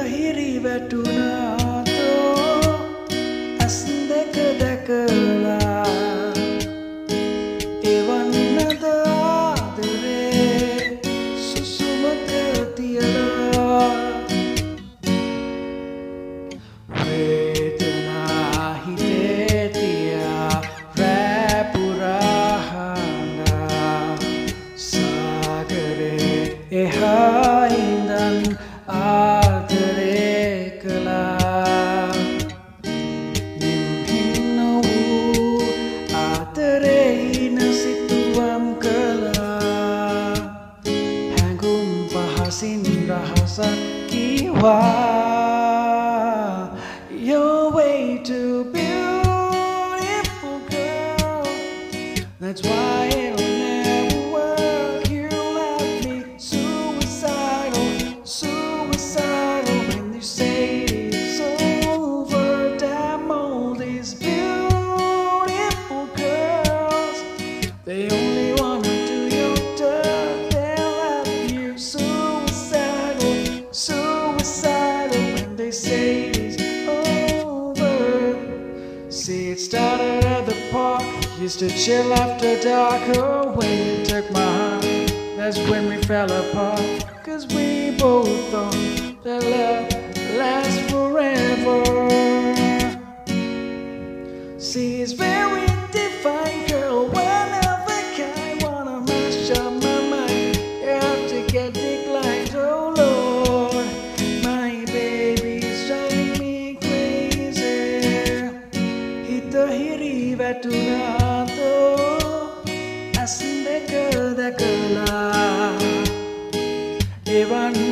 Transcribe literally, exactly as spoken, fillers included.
Hitha Hiri watunado as deka dekala ewanada adare susumaka tiada vedana hitetia rapurahana sagare ehaindan adare kala nimhinawu adare nasituam kala hangum bahasin rahasa kiwa you're way too beautiful girl, that's why it'll never work. You left me suicidal, suicidal when you say it's over. Damn all these beautiful girls, they only wanna do your dirt. They left you suicidal, suicidal when they say it's over. See, it started at the park, used to chill after dark. Oh, when you took my heart, that's when we fell apart. Cause we both thought that love lasts forever. See, it's very divine, girl, one of a kind. Wanna mash up my mind, you have to get declined. Oh Lord, my baby's driving me crazy. Hitha Hiri watunado as deka dekala ewan